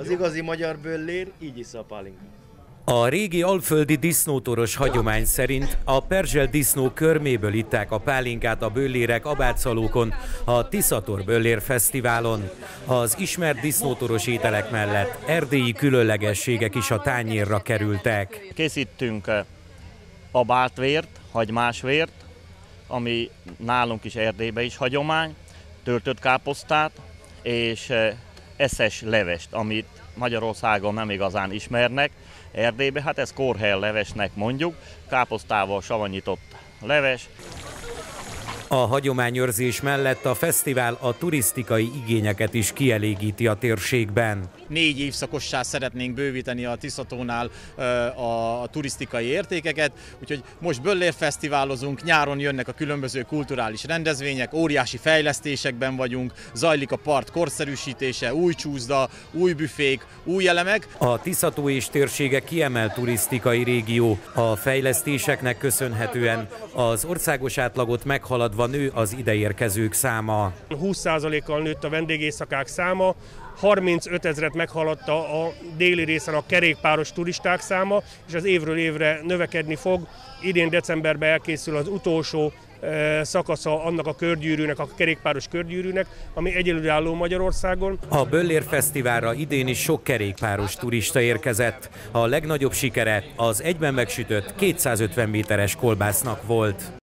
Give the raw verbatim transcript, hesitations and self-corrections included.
Az igazi magyar böllér így issza a pálinkát. A régi alföldi disznótoros hagyomány szerint a perzsel disznó körméből itták a pálinkát a böllérek Abátszalókon, a Tiszator Böllér Fesztiválon. Az ismert disznótoros ételek mellett erdélyi különlegességek is a tányérra kerültek. Készítünk abátvért, hagymásvért, ami nálunk is Erdélyben is hagyomány, töltött káposztát és eszes levest, amit Magyarországon nem igazán ismernek. Erdélyben, hát ez korhell levesnek mondjuk, káposztával savanyított leves. A hagyományőrzés mellett a fesztivál a turisztikai igényeket is kielégíti a térségben. Négy évszakossá szeretnénk bővíteni a Tiszatónál a turisztikai értékeket, úgyhogy most böllérfesztiválozunk, nyáron jönnek a különböző kulturális rendezvények, óriási fejlesztésekben vagyunk, zajlik a part korszerűsítése, új csúszda, új büfék, új elemek. A Tiszató és térsége kiemelt turisztikai régió. A fejlesztéseknek köszönhetően az országos átlagot meghaladva nő az ideérkezők száma. húsz százalékkal nőtt a vendégészakák száma, harmincöt ezret meghaladta a déli részen a kerékpáros turisták száma, és az évről évre növekedni fog. Idén decemberben elkészül az utolsó szakasza annak a körgyűrűnek, a kerékpáros körgyűrűnek, ami egyedülálló Magyarországon. A Böllér Fesztiválra idén is sok kerékpáros turista érkezett. A legnagyobb sikere az egyben megsütött kétszázötven méteres kolbásznak volt.